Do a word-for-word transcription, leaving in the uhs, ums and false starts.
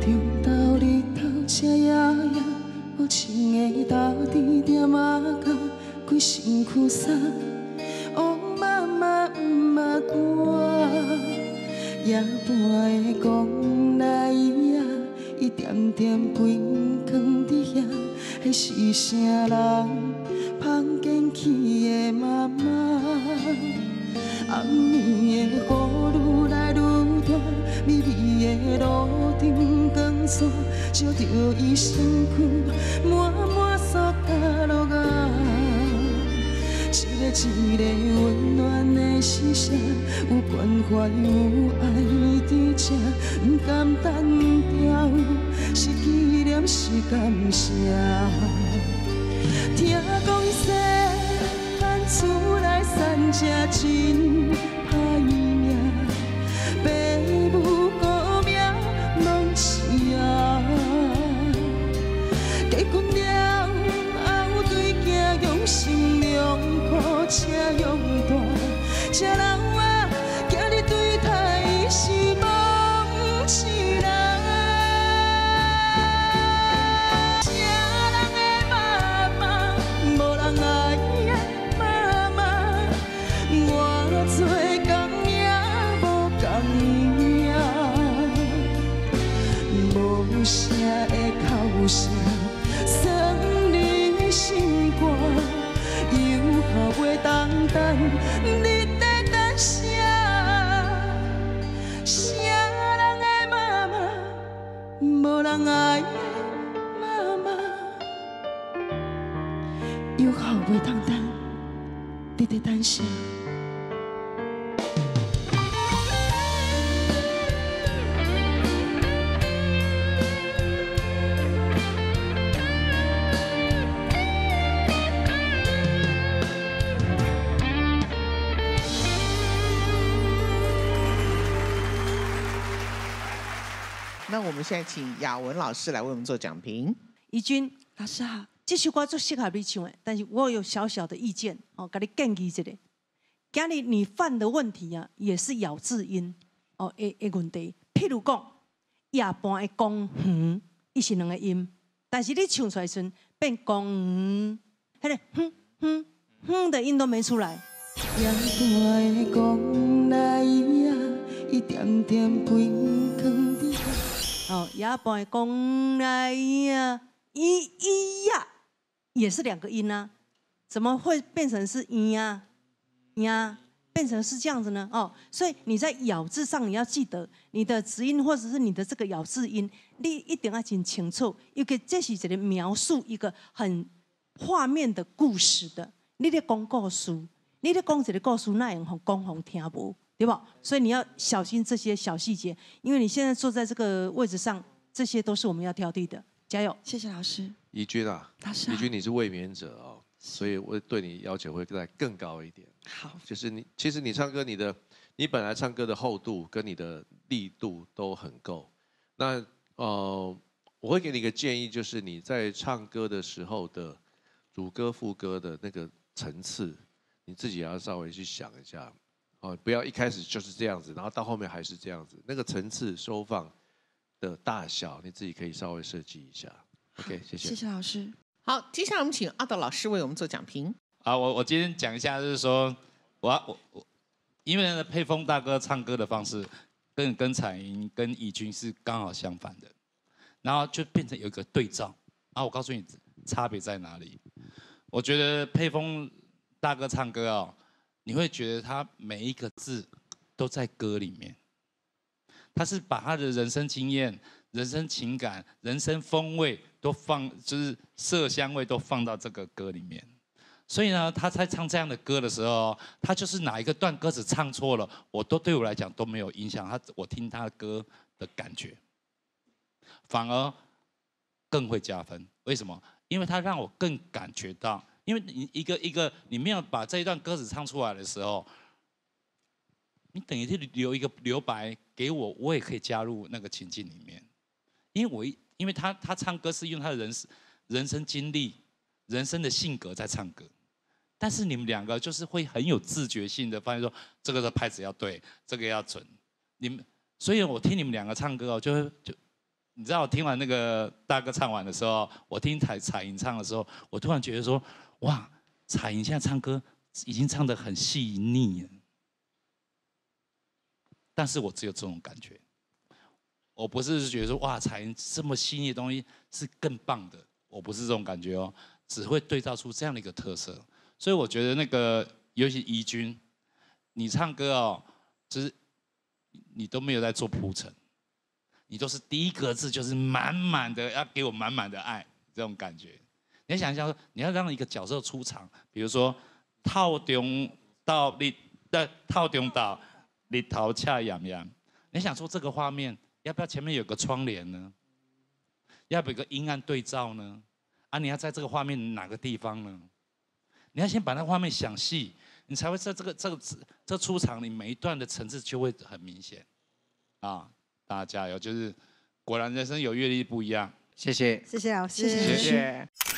中斗日头赤夜夜，无情的大地点啊甲规身躯衫。哦，妈妈毋捌我，夜半的讲来呀，伊点点归藏伫遐，迄是啥人芳捡起的妈妈？暗暝的雨愈来愈大，微微的路灯光线，照着伊身躯满满塑胶落啊。一个一个温暖的视线，有关怀有爱伫这，不甘单调，是纪念是感谢。听讲世间厝内散这真歹命，爸母孤命拢是啊。结婚了后对囝用心良苦，车用大，车老啊，今日对待是梦痴人。无声的口声，送你心肝，有效袂当等，你在等啥？啥人的妈妈，无人爱的妈妈，有效袂当等，你在等啥？ 那我们现在请雅文老师来为我们做讲评。 怡君老师好，这首歌最适合你唱的，但是我有小小的意见哦，给你建议一下。今日你犯的问题啊，也是咬字音哦的的问题。譬如讲，夜半的公哼，伊是两个音，但是你唱出来时变公哼，迄个哼哼哼的音都没出来。 夜半的讲来呀，伊点点归藏伫。 哦，夜半的讲来呀，咿咿呀，也是两个音啊，怎么会变成是咿呀呀？变成是这样子呢？哦，所以你在咬字上你要记得你的子音或者是你的这个咬字音，你一定要很清楚，因为这是一个描述一个很画面的故事的。你在讲故事，你在讲一个故事，那样让讲互听无？对吧？所以你要小心这些小细节，因为你现在坐在这个位置上，这些都是我们要挑剔的。加油！ 谢谢老师。 怡君啊， 老师， 怡君你是卫冕者哦，所以我对你要求会再更高一点。 好， 就是你，其实你唱歌，你的你本来唱歌的厚度跟你的力度都很够。那呃，我会给你一个建议，就是你在唱歌的时候的主歌副歌的那个层次，你自己也要稍微去想一下。哦，不要一开始就是这样子，然后到后面还是这样子，那个层次收放的大小，你自己可以稍微设计一下。OK， 谢谢。 谢谢老师。 好，接下来我们请阿道老师为我们做讲评。 啊，我我今天讲一下，就是说，我要我我，因为呢，沛丰大哥唱歌的方式跟跟彩云跟怡君是刚好相反的，然后就变成有一个对照。啊，我告诉你差别在哪里。我觉得沛丰大哥唱歌哦。你会觉得他每一个字都在歌里面，他是把他的人生经验、人生情感、人生风味都放，就是色香味都放到这个歌里面。所以呢，他在唱这样的歌的时候，他就是哪一个段歌词唱错了，我都对我来讲都没有影响。他我听他的歌的感觉，反而更会加分。为什么？因为他让我更感觉到。因为你一个一个你没有把这一段歌词唱出来的时候，你等于是留一个留白给我，我也可以加入那个情境里面。因为我因为他他唱歌是用他的人人生经历、人生的性格在唱歌，但是你们两个就是会很有自觉性的发现说，这个的拍子要对，这个要准。你们，所以我听你们两个唱歌哦，就会就你知道我听完那个大哥唱完的时候，我听彩彩莹唱的时候，我突然觉得说，哇，彩莹现在唱歌已经唱得很细腻了。但是我只有这种感觉，我不是觉得说哇，彩莹这么细腻的东西是更棒的，我不是这种感觉哦，只会对照出这样的一个特色。所以我觉得那个，尤其怡君，你唱歌哦，就是你都没有在做铺陈，你都是第一个字就是满满的要给我满满的爱这种感觉。你要想一下，你要让一个角色出场，比如说套中到你的套中到。日头恰洋洋，你想说这个画面要不要前面有个窗帘呢？要不要有个阴暗对照呢？啊，你要在这个画面哪个地方呢？你要先把那个画面想细，你才会在这个这个这出场，你每一段的层次就会很明显。啊，大家加油！就是果然人生有阅历不一样。 谢谢， 谢谢老师， 谢谢。